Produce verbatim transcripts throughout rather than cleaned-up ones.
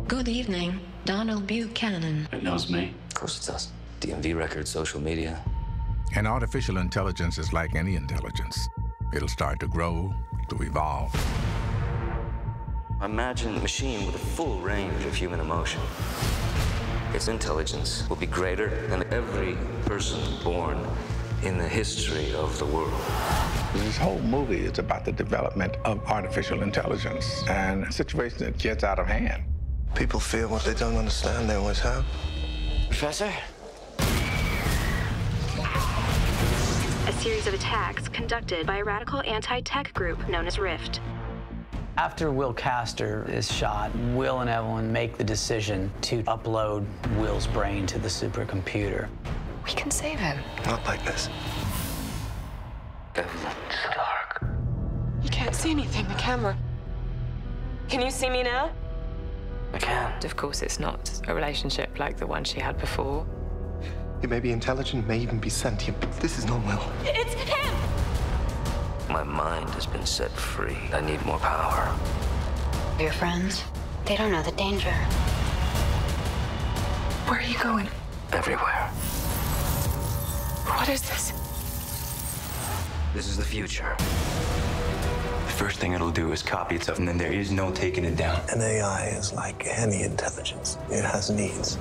Good evening, Donald Buchanan. It knows me. Of course it does. D M V records, social media. And artificial intelligence is like any intelligence. It'll start to grow, to evolve. Imagine a machine with a full range of human emotion. Its intelligence will be greater than every person born in the history of the world. This whole movie is about the development of artificial intelligence and a situation that gets out of hand. People feel what they don't understand, they always have. Professor? A series of attacks conducted by a radical anti-tech group known as Rift. After Will Castor is shot, Will and Evelyn make the decision to upload Will's brain to the supercomputer. We can save him. Not like this. Evelyn, it's dark. You can't see anything, the camera. Can you see me now? I can. Of course, it's not a relationship like the one she had before. He may be intelligent, may even be sentient, but this is not Will. It's him! My mind has been set free. I need more power. Your friends, they don't know the danger. Where are you going? Everywhere. What is this? This is the future. The first thing it'll do is copy itself, and then there is no taking it down. An A I is like any intelligence. It has needs.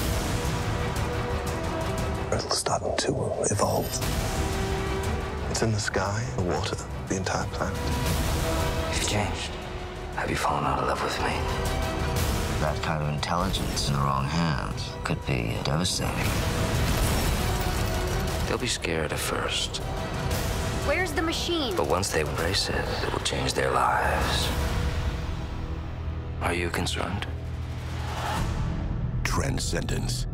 It'll start to evolve. It's in the sky, the water, the entire planet. You've changed. Have you fallen out of love with me? That kind of intelligence in the wrong hands could be devastating. They'll be scared at first. Where's the machine? But once they embrace it, it will change their lives. Are you concerned? Transcendence.